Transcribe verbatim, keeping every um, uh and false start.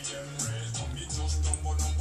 them raise. Now me just don't but no